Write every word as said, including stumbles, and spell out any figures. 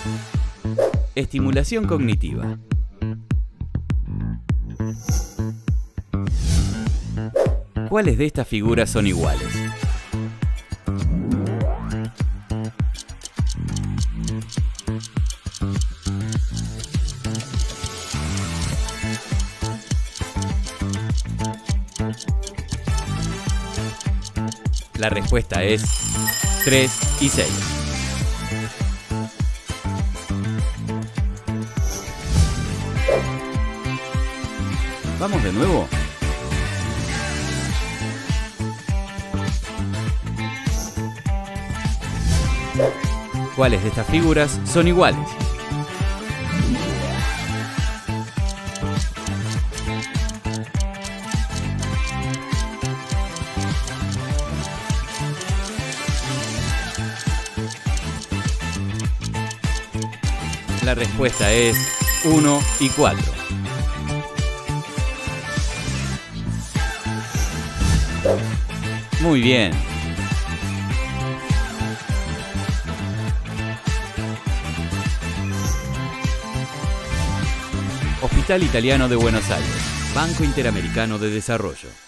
Estimulación cognitiva. ¿Cuáles de estas figuras son iguales? La respuesta es tres y seis. ¿Vamos de nuevo? ¿Cuáles de estas figuras son iguales? La respuesta es uno y cuatro. Muy bien. Hospital Italiano de Buenos Aires, Banco Interamericano de Desarrollo.